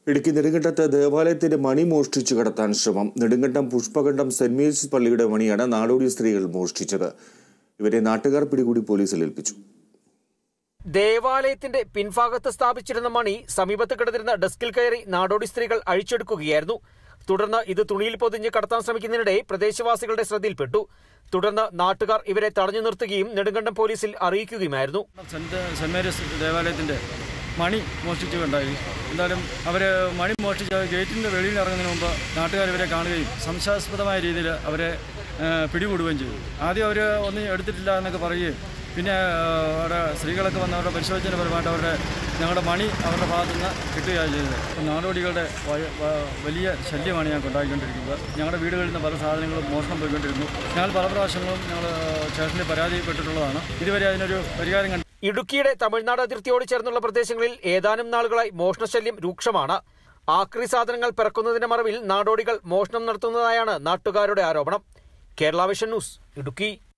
ഇടുക്കി നെടുങ്കണ്ടത്ത് ദേവാലയത്തിന്റെ മണി മോഷ്ടിച്ചു കടത്താൻ ശ്രമം. നെടുങ്കണ്ടം പുഷ്പകണ്ഠം സെന്റ് മേരീസ് പള്ളിയുടെ മണിയാണ് നാടോടി സ്ത്രീകൾ മോഷ്ടിച്ചത്. ഇവരെ നാട്ടുകാർ പിടികൂടി പോലീസിൽ ഏൽപ്പിച്ചു. ദേവാലയത്തിന്റെ പിൻഭാഗത്ത് സ്ഥാപിച്ചിരുന്ന മണി സമീപത്ത് കിടന്നിരുന്ന ഡെസ്കിൽ കയറി നാടോടി സ്ത്രീകൾ അഴിച്ചെടുക്കുകയായിരുന്നു. തുടർന്ന് ഇത് തുണിയിൽ പൊതിഞ്ഞ് കടത്താൻ ശ്രമിക്കുന്നതിനിടെ പ്രദേശവാസികളുടെ ശ്രദ്ധയിൽപ്പെട്ടു. തുടർന്ന് നാട്ടുകാർ ഇവരെ തടഞ്ഞു നിർത്തുകയും നെടുങ്കണ്ടം പോലീസിൽ അറിയിക്കുകയുമായിരുന്നു. സെന്റ് മേരീസ് ദേവാലയത്തിന്റെ മണി മോഷ്ടിച്ചുകൊണ്ടായി. എന്തായാലും അവർ മണി മോഷ്ടിച്ച ഗേറ്റിൻ്റെ വെളിയിൽ ഇറങ്ങുന്നതിന് മുമ്പ് നാട്ടുകാർ ഇവരെ കാണുകയും സംശയാസ്പദമായ രീതിയിൽ അവരെ പിടികൂടുകയും ചെയ്തു. ആദ്യം അവർ ഒന്നും എടുത്തിട്ടില്ല എന്നൊക്കെ പറയുകയും പിന്നെ അവിടെ സ്ത്രീകളൊക്കെ വന്ന് അവരുടെ പരിശോധന പരമായിട്ട് ഞങ്ങളുടെ മണി അവരുടെ ഭാഗത്തു നിന്ന് കിട്ടുകയാണ് ചെയ്തത്. നാടോടികളുടെ വലിയ ശല്യമാണ് ഞങ്ങൾക്ക് ഉണ്ടായിക്കൊണ്ടിരിക്കുന്നത്. ഞങ്ങളുടെ വീടുകളിൽ നിന്ന് പല സാധനങ്ങളും മോഷണം പോയിക്കൊണ്ടിരുന്നു. ഞങ്ങൾ പല പ്രാവശ്യങ്ങളും ഞങ്ങൾ സ്റ്റേഷനിൽ പരാതിപ്പെട്ടിട്ടുള്ളതാണ്. ഇതുവരെ അതിനൊരു പരിഹാരം കണ്ടു. ഇടുക്കിയുടെ തമിഴ്നാട് അതിർത്തിയോട് ചേർന്നുള്ള പ്രദേശങ്ങളിൽ ഏതാനും നാളുകളായി മോഷണശല്യം രൂക്ഷമാണ്. ആക്രി സാധനങ്ങൾ പിറക്കുന്നതിന്റെ മറവിൽ നാടോടികൾ മോഷണം നടത്തുന്നതായാണ് നാട്ടുകാരുടെ ആരോപണം. Kerala vision news, Idukki.